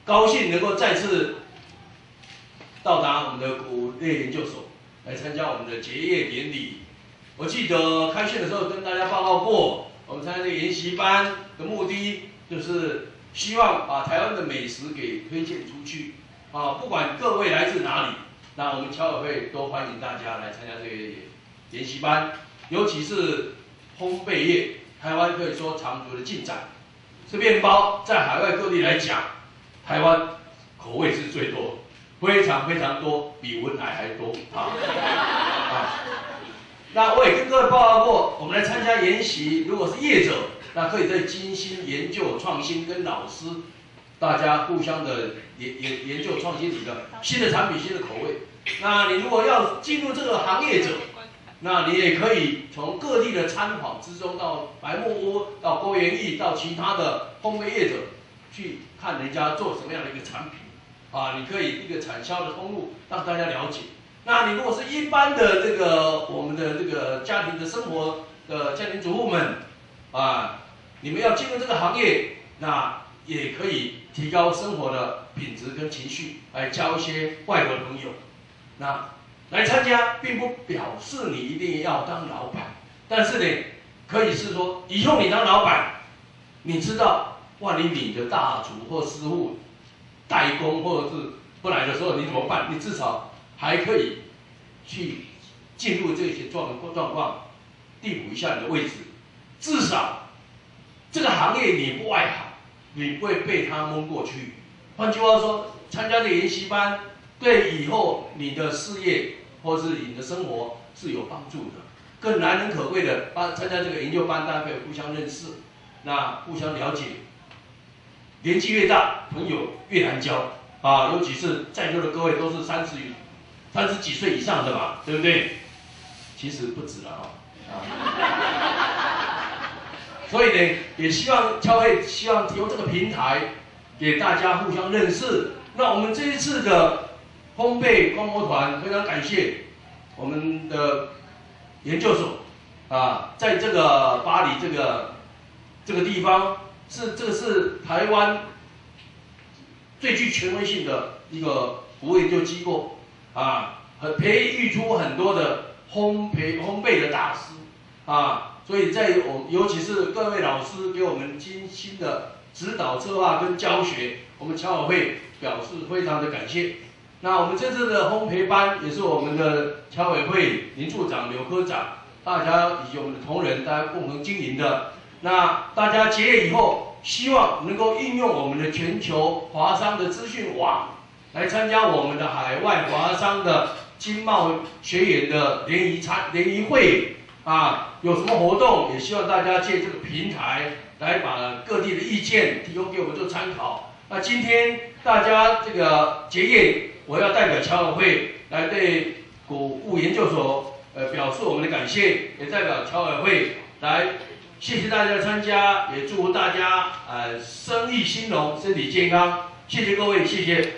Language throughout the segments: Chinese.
高兴能够再次到达我们的谷类研究所来参加我们的结业典礼。我记得开训的时候跟大家报告过，我们参加这个研习班的目的就是希望把台湾的美食给推荐出去啊，不管各位来自哪里，那我们侨委会都欢迎大家来参加这个研习班，尤其是烘焙业，台湾可以说长足的进展。这面包在海外各地来讲，台湾口味是最多，非常非常多，比文海还多啊！那我也跟各位报告过，我们来参加研习，如果是业者，那可以在精心研究创新，跟老师大家互相的研究创新你的新的产品、新的口味。那你如果要进入这个行业者，那你也可以从各地的参访之中，到白木屋、到郭元义、到其他的烘焙业者去看人家做什么样的一个产品啊，你可以一个产销的通路让大家了解。那你如果是一般的这个我们的这个家庭的生活的家庭主妇们啊，你们要进入这个行业，那也可以提高生活的品质跟情绪，来交一些外国朋友。那来参加，并不表示你一定要当老板，但是呢，可以是说，以后你当老板，你知道，万一你的大厨或师傅代工或者是不来的时候，你怎么办？你至少还可以去进入这些状况，递补一下你的位置，至少这个行业你不外行，你不会被他蒙过去。换句话说，参加这个研习班，对以后你的事业或是你的生活是有帮助的。更难能可贵的，参加这个研究班，大家可以互相认识，那互相了解。年纪越大，朋友越难交啊，尤其是在座的各位都是30几岁以上的嘛，对不对？其实不止了所以呢，也希望侨会希望提供这个平台给大家互相认识。那我们这一次的烘焙观摩团非常感谢我们的研究所啊，在这个巴黎这个地方这个是台湾最具权威性的一个服务研究机构啊，培育出很多的烘焙的大师啊。所以尤其是各位老师给我们精心的指导策划跟教学，我们侨委会表示非常的感谢。那我们这次的烘焙班也是我们的侨委会林处长、刘科长，大家以及我们的同仁，大家共同经营的。那大家结业以后，希望能够应用我们的全球华商的资讯网，来参加我们的海外华商的经贸学员的联谊会。啊，有什么活动，也希望大家借这个平台来把各地的意见提供给我们做参考。那今天大家这个结业，我要代表侨委会来对谷物研究所表示我们的感谢，也代表侨委会来谢谢大家的参加，也祝福大家生意兴隆，身体健康。谢谢各位，谢谢。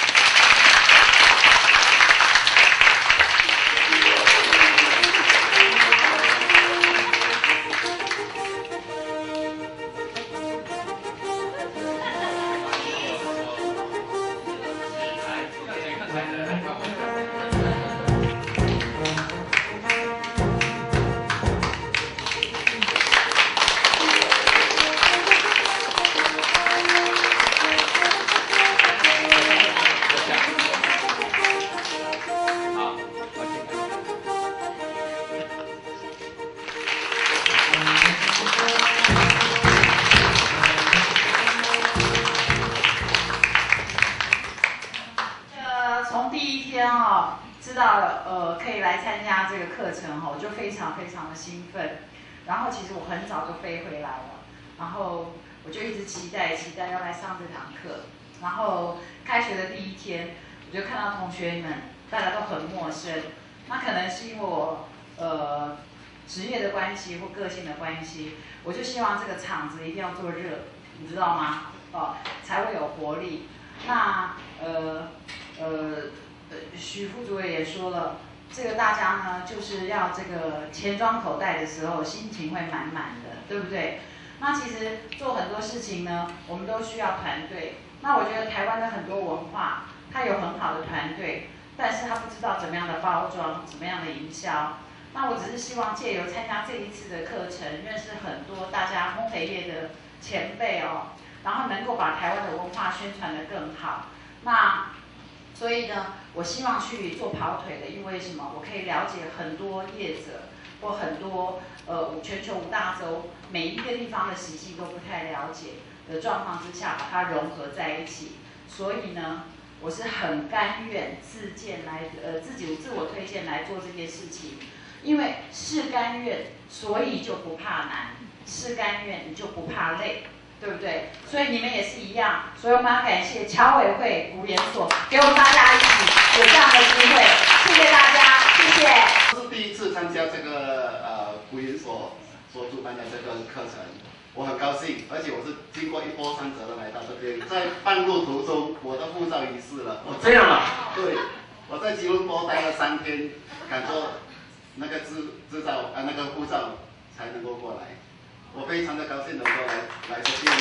兴奋，然后其实我很早就飞回来了，然后我就一直期待要来上这堂课。然后开学的第一天，我就看到同学们大家都很陌生，那可能是因为我职业的关系或个性的关系，我就希望这个场子一定要做热，你知道吗？才会有活力。那许副主委也说了。这个大家呢，就是要这个钱装口袋的时候，心情会满满的，对不对？ 那其实做很多事情呢，我们都需要团队。那我觉得台湾的很多文化，它有很好的团队，但是它不知道怎么样的包装，怎么样的营销。那我只是希望借由参加这一次的课程，认识很多大家烘焙业的前辈哦，然后能够把台湾的文化宣传得更好。那所以呢，我希望去做跑腿的，因为什么？我可以了解很多业者或很多全球5大洲每一个地方的习性都不太了解的状况之下，把它融合在一起。所以呢，我是很甘愿自我推荐来做这件事情，因为是甘愿，所以就不怕难，是甘愿你就不怕累。对不对？所以你们也是一样，所以我们要感谢侨委会古研所给我们大家一起有这样的机会，谢谢大家，谢谢。 这是第一次参加这个古研所主办的这个课程，我很高兴，而且我是经过一波三折的来到这边，在半路途中我的护照遗失了。 这样啊？ 对，我在吉隆坡待了3天，赶着那个执照那个护照才能够过来。我非常的高兴能够来这边。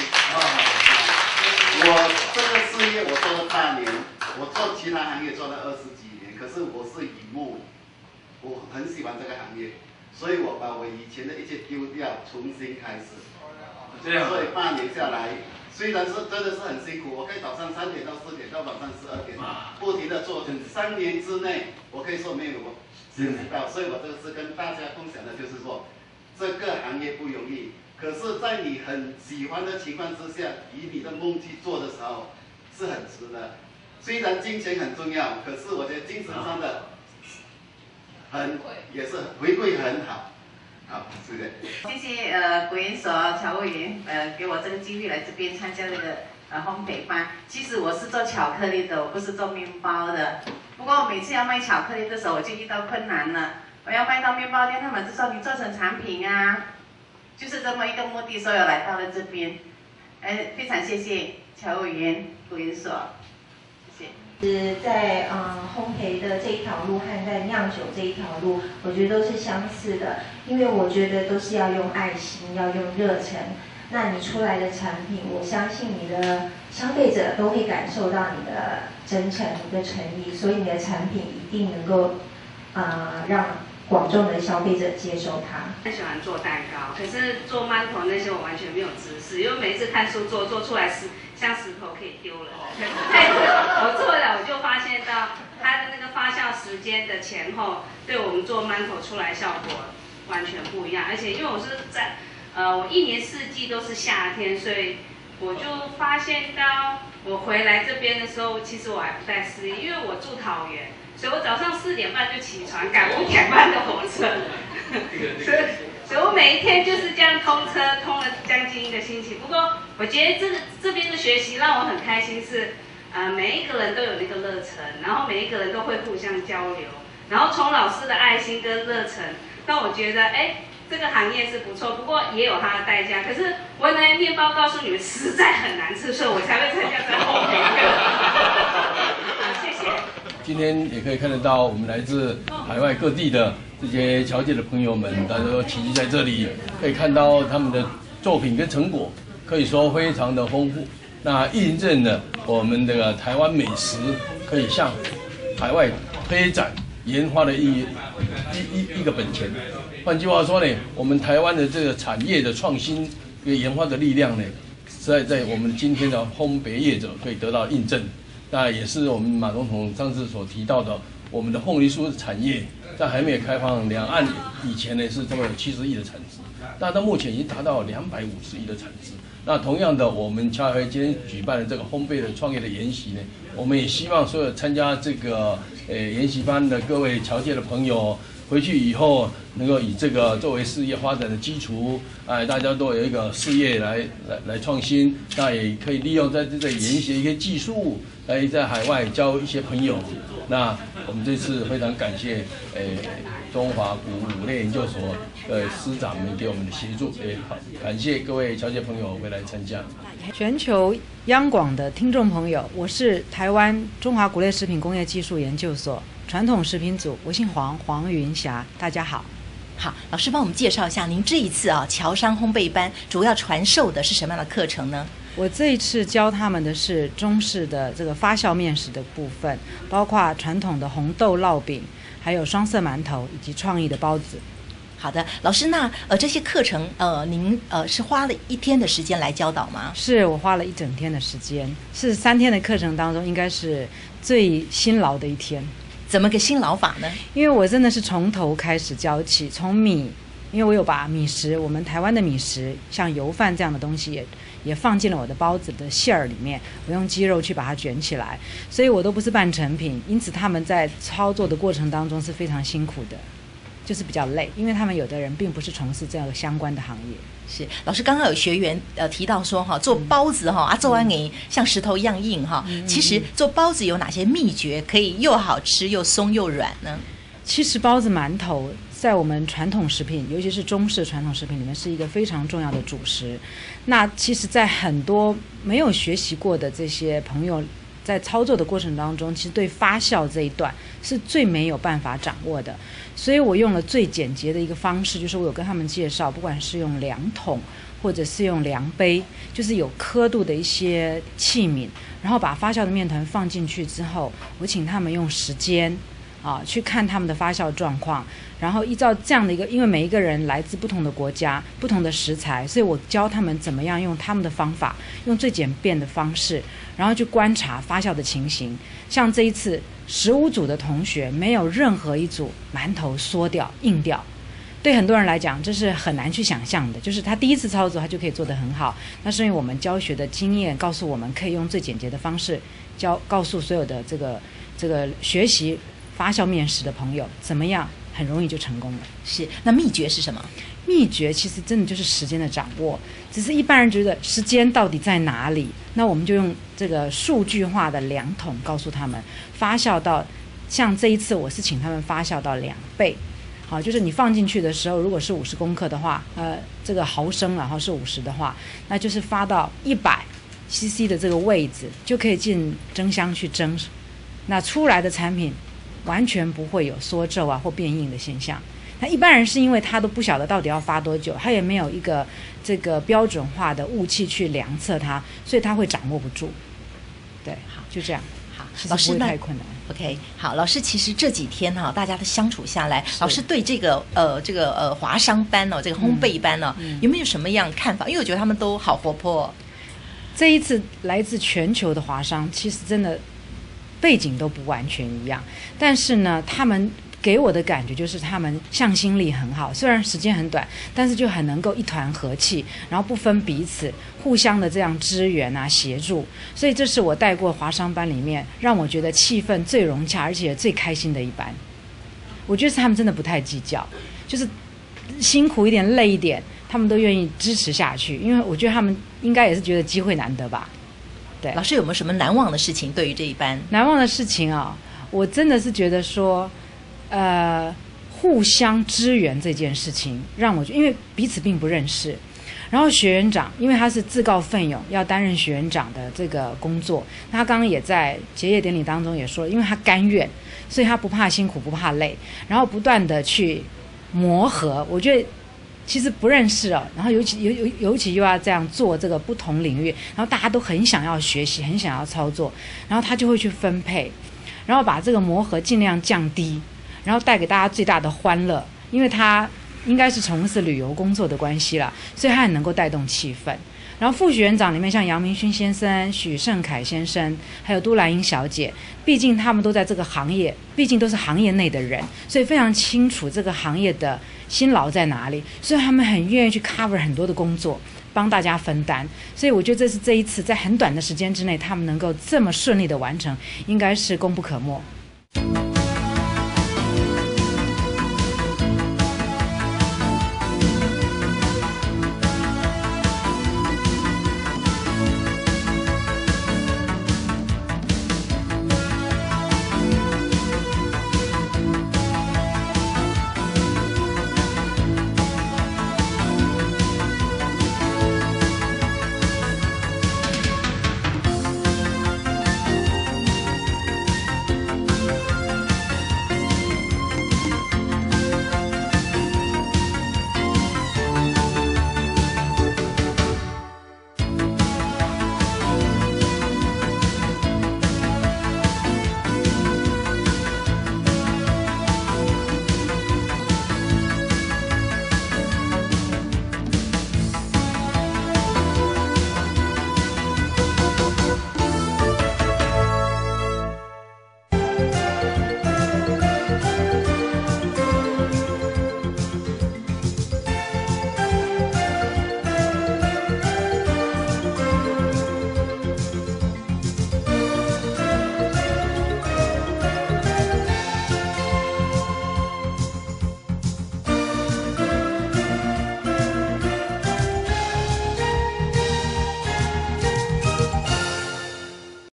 我这个事业我做了8年，我做其他行业做了20几年，可是我是以木，我很喜欢这个行业，所以我把我以前的一切丢掉，重新开始。 这样。 所以8年下来，虽然是真的是很辛苦，我可以早上3点到4点，到晚上12点，不停的做，3年之内，我可以说没有休息到，所以我这个是跟大家共享的，就是说。这个行业不容易，可是，在你很喜欢的情况之下，以你的梦去做的时候，是很值的。虽然金钱很重要，可是我觉得精神上的也是回馈很好。好，谢谢。 谢谢古研所侨委员给我这个机会来这边参加这个烘焙班。其实我是做巧克力的，我不是做面包的。不过我每次要卖巧克力的时候，我就遇到困难了。我要卖到面包店，他们就说你做成产品啊，就是这么一个目的，所以我来到了这边。非常谢谢侨委员古研所，谢谢。 在烘焙的这一条路和在酿酒这一条路，我觉得都是相似的，因为我觉得都是要用爱心，要用热忱。那你出来的产品，我相信你的消费者都会感受到你的真诚、你的诚意，所以你的产品一定能够让广众的消费者接受它。 很喜欢做蛋糕，可是做馒头那些我完全没有知识，因为每一次看书做出来像石头可以丢了。但是我做了，我就发现到它的那个发酵时间的前后，对我们做馒头出来效果完全不一样。而且因为我是在我1年4季都是夏天，所以我就发现到我回来这边的时候，其实我还不太适应，因为我住桃园。所以我早上4点半就起床，赶5点半的火车，所以我每一天就是这样通车，通了将近1个星期。不过我觉得这边的学习让我很开心是，每一个人都有那个热忱，然后每一个人都会互相交流，然后从老师的爱心跟热忱，让我觉得这个行业是不错，不过也有它的代价。可是我拿面包告诉你们，实在很难吃，所以我才会参加这个烘焙课。谢谢。 今天也可以看得到，我们来自海外各地的这些侨界的朋友们，大家都齐聚在这里，可以看到他们的作品跟成果，可以说非常的丰富。那印证了我们这个台湾美食可以向海外推展研发的一个本钱。换句话说呢，我们台湾的这个产业的创新跟研发的力量呢，在我们今天的烘焙业者可以得到印证。那也是我们马总统上次所提到的，我们的凤梨酥产业在还没有开放两岸以前呢，是差不多有70亿的产值，那到目前已经达到250亿的产值。那同样的，我们侨委会今天举办的这个烘焙的创业的研习呢，我们也希望所有参加这个研习班的各位侨界的朋友，回去以后能够以这个作为事业发展的基础，大家都有一个事业来创新，那也可以利用在这里研习一些技术，来在海外交一些朋友。那我们这次非常感谢中华古物类研究所师长们给我们的协助，也好感谢各位侨界朋友回来参加。 全球央广的听众朋友，我是台湾中华谷类食品工业技术研究所传统食品组，我姓黄，黄云霞，大家好。 好，老师帮我们介绍一下，您这一次侨商烘焙班主要传授的是什么样的课程呢？ 我这一次教他们的是中式的这个发酵面食的部分，包括传统的红豆烙饼，还有双色馒头以及创意的包子。 好的，老师，那这些课程您是花了1天的时间来教导吗？ 是我花了1整天的时间，是3天的课程当中应该是最辛劳的一天。 怎么个辛劳法呢？ 因为我真的是从头开始教起，从米，因为我有把米食，我们台湾的米食，像油饭这样的东西也放进了我的包子的馅儿里面，我用鸡肉去把它卷起来，所以我都不是半成品，因此他们在操作的过程当中是非常辛苦的，就是比较累，因为他们有的人并不是从事这样相关的行业。 是老师刚刚有学员提到说做包子做完给像石头一样硬其实做包子有哪些秘诀可以又好吃又松又软呢？ 其实包子馒头在我们传统食品，尤其是中式传统食品里面是一个非常重要的主食。那其实在很多没有学习过的这些朋友在操作的过程当中，其实对发酵这一段是最没有办法掌握的，所以我用了最简洁的一个方式，就是我有跟他们介绍，不管是用量筒或者是用量杯，就是有刻度的一些器皿，然后把发酵的面团放进去之后，我请他们用时间去看他们的发酵状况，然后依照这样的一个，因为每一个人来自不同的国家，不同的食材，所以我教他们怎么样用他们的方法，用最简便的方式，然后去观察发酵的情形。像这一次15组的同学，没有任何一组馒头缩掉硬掉，对很多人来讲这是很难去想象的，就是他第一次操作他就可以做得很好，那是因为我们教学的经验告诉我们可以用最简洁的方式告诉所有的这个学习发酵面食的朋友怎么样很容易就成功了。 是，那秘诀是什么？ 秘诀其实真的就是时间的掌握，只是一般人觉得时间到底在哪里，那我们就用这个数据化的量筒告诉他们，发酵到像这一次我是请他们发酵到2倍，好，就是你放进去的时候，如果是50公克的话，这个毫升然后是50的话，那就是发到100cc 的这个位置就可以进蒸箱去蒸，那出来的产品完全不会有缩皱或变硬的现象。那一般人是因为他都不晓得到底要发多久，他也没有一个这个标准化的雾器去量测它，所以他会掌握不住。对，好，就这样。 好， 老师不会太困难。 OK， 好，老师，其实这几天大家的相处下来，老师对这个华商班这个烘焙班有没有什么样看法？因为我觉得他们都好活泼。 这一次来自全球的华商，其实真的背景都不完全一样，但是呢，他们给我的感觉就是他们向心力很好，虽然时间很短，但是就很能够一团和气，然后不分彼此，互相的这样支援协助，所以这是我带过华商班里面让我觉得气氛最融洽而且最开心的一班。我觉得是他们真的不太计较，就是辛苦一点累一点他们都愿意支持下去，因为我觉得他们应该也是觉得机会难得吧。对， 老师有没有什么难忘的事情？对于这一班难忘的事情我真的是觉得说互相支援这件事情让我因为彼此并不认识，然后学员长因为他是自告奋勇要担任学员长的这个工作，他刚刚也在结业典礼当中也说，因为他甘愿，所以他不怕辛苦不怕累，然后不断的去磨合。我觉得其实不认识然后尤其又要这样做这个不同领域，然后大家都很想要学习很想要操作，然后他就会去分配，然后把这个磨合尽量降低，然后带给大家最大的欢乐。因为他应该是从事旅游工作的关系啦，所以他很能够带动气氛。然后副学员长里面像杨明勋先生、许胜凯先生还有都兰英小姐，毕竟他们都在这个行业，毕竟都是行业内的人，所以非常清楚这个行业的辛劳在哪里，所以他们很愿意去 cover 很多的工作，帮大家分担。所以我觉得这是这一次在很短的时间之内他们能够这么顺利的完成，应该是功不可没。